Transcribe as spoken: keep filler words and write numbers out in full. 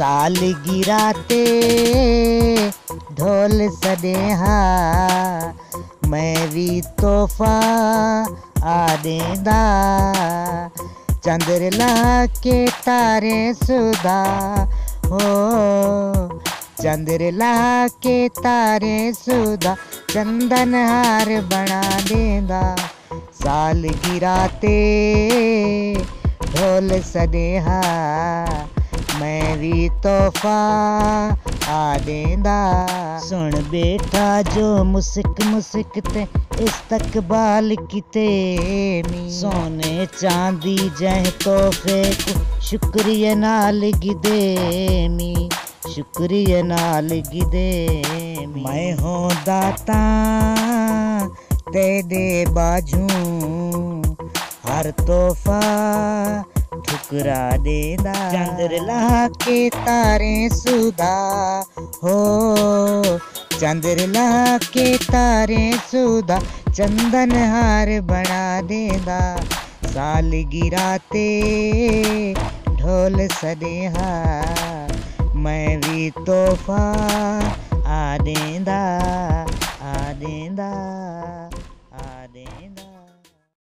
साल गिराते ढोल सदेहा मैं भी तोहफा आ देंदा चंद्र ला के तारे सुधा हो चंद्र ला के तारे सुधा चंदन हार बना देंदा साल गिराते ढोल सदेहा मैं भी तोहफा आ देंदा सुन बेटा जो मुस्क मुस्क ते इस्तकबाल किते मी सोने चांदी जह तोहफे को शुक्रिया नाल गिदे मी शुक्रिया नाल गिदे मी मैं हो दाता ते दे बाजू हर तोहफा ठुकरा देदा चंद्र ला के तारे सुधा हो चंद्र ला के तारे सुधा चंदन हार बना देदा साल गिराते ढोल सदेहा मैं भी तोहफा आ देंदा आ देंदा।